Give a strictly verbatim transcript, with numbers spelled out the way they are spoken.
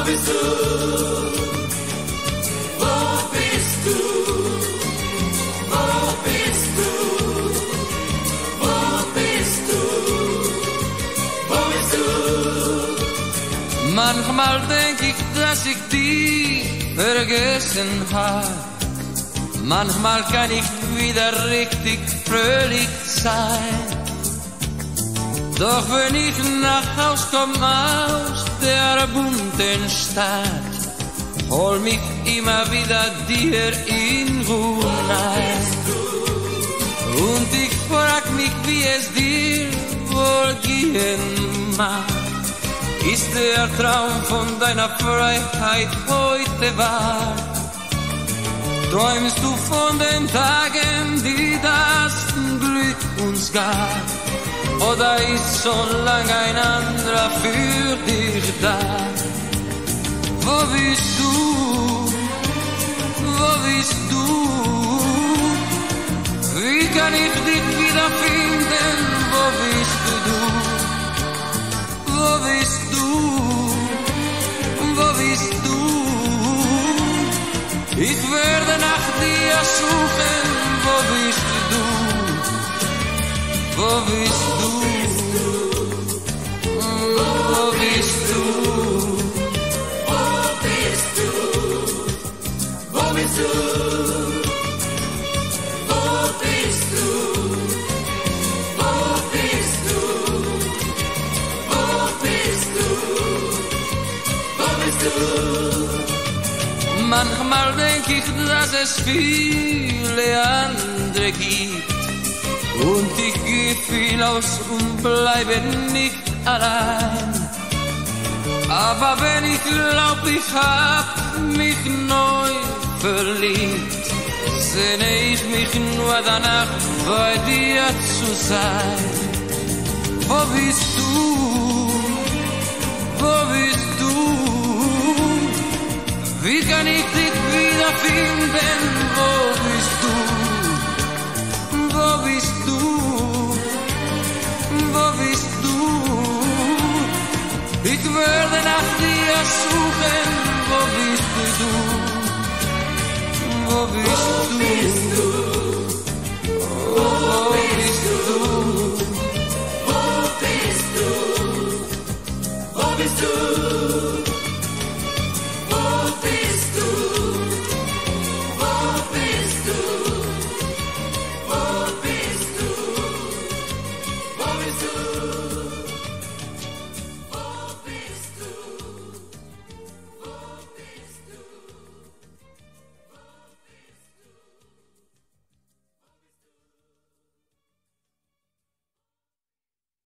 bist du? Wo bist du? Wo bist du? Wo bist du? Wo bist du? Manchmal denk ich, dass ich dich vergessen hab. Manchmal kann ich wieder richtig fröhlich sein. Doch wenn ich nach Haus komm aus der bunten Stadt, hol mich immer wieder dir in Ruhe ein. Und ich frag mich, wie es dir wohl gehen mag. Ist der Traum von deiner Freiheit heute wahr? Träumst du von den Tagen, die das Glück uns gab? Oder ist schon lang ein anderer für dich da? Wo bist du? Wo bist du? Wie kann ich dich wiederfinden? Wo bist du? Wo bist du? Wo bist du? Ich werde nach dir suchen. Wo bist du? Wo bist du? Wo bist du? Wo bist du? Wo bist du? Wo bist du? Wo bist du? Wo bist du? Wo bist du? Manchmal denk ich, dass es viele andere gibt. Und ich geh viel aus und bleibe nicht allein. Aber wenn ich glaub, ich hab mich neu verliebt, sehne ich mich nur danach, bei dir zu sein. Wo bist du? Wo bist du? Wie kann ich dich wiederfinden? Wo bist du? Wo bist du? Wo bist du? Ich werde nach dir suchen.